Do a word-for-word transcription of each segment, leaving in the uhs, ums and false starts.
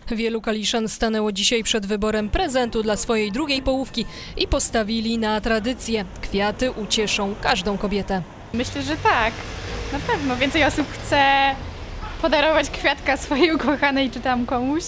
Wielu kaliszan stanęło dzisiaj przed wyborem prezentu dla swojej drugiej połówki i postawili na tradycję. Kwiaty ucieszą każdą kobietę. Myślę, że tak. Na pewno więcej osób chce podarować kwiatka swojej ukochanej czy tam komuś.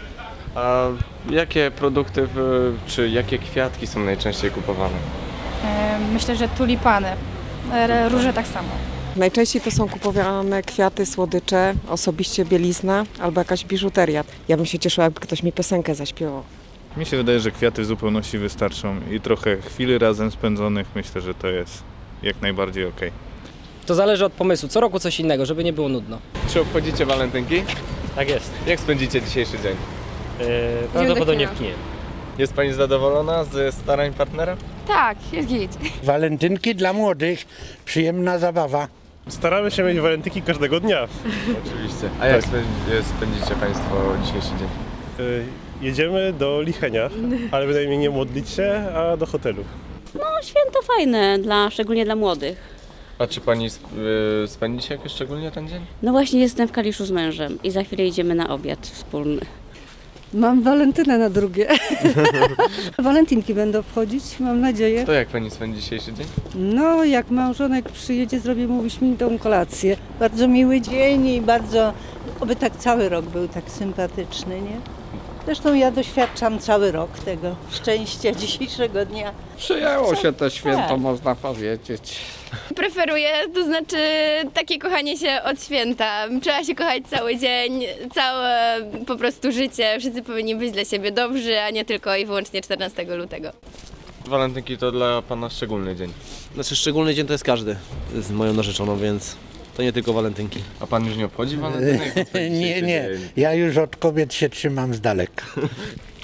A jakie produkty czy jakie kwiatki są najczęściej kupowane? Myślę, że tulipany. Róże tak samo. Najczęściej to są kupowane kwiaty, słodycze, osobiście bielizna albo jakaś biżuteria. Ja bym się cieszyła, jakby ktoś mi piosenkę zaśpiewał. Mi się wydaje, że kwiaty w zupełności wystarczą i trochę chwili razem spędzonych, myślę, że to jest jak najbardziej okej. To zależy od pomysłu, co roku coś innego, żeby nie było nudno. Czy obchodzicie walentynki? Tak jest. Jak spędzicie dzisiejszy dzień? Yy, prawdopodobnie w kinie. Jest Pani zadowolona ze starań partnera? Tak, jest git. Walentynki dla młodych, przyjemna zabawa. Staramy się mieć walentynki każdego dnia. Oczywiście. A jak spędzicie Państwo dzisiejszy dzień? Yy, jedziemy do Lichenia, ale bynajmniej nie modlić się, a do hotelu. No święto fajne, dla, szczególnie dla młodych. A czy Pani spędzi się jakoś szczególnie ten dzień? No właśnie jestem w Kaliszu z mężem i za chwilę idziemy na obiad wspólny. Mam walentynę na drugie. Walentynki będą wchodzić, mam nadzieję. To jak Pani spędzi dzisiejszy dzień? No, jak małżonek przyjedzie, zrobię mu wyśmienitą kolację. Bardzo miły dzień i bardzo, oby tak cały rok był tak sympatyczny, nie? Zresztą ja doświadczam cały rok tego szczęścia dzisiejszego dnia. Przyjęło się to święto, tak, można powiedzieć. Preferuję, to znaczy takie kochanie się od święta. Trzeba się kochać cały dzień, całe po prostu życie. Wszyscy powinni być dla siebie dobrzy, a nie tylko i wyłącznie czternastego lutego. Walentynki to dla Pana szczególny dzień. Znaczy szczególny dzień to jest każdy z moją narzeczoną, więc to nie tylko walentynki. A Pan już nie obchodzi walentynek? nie, nie, ja już od kobiet się trzymam z daleka.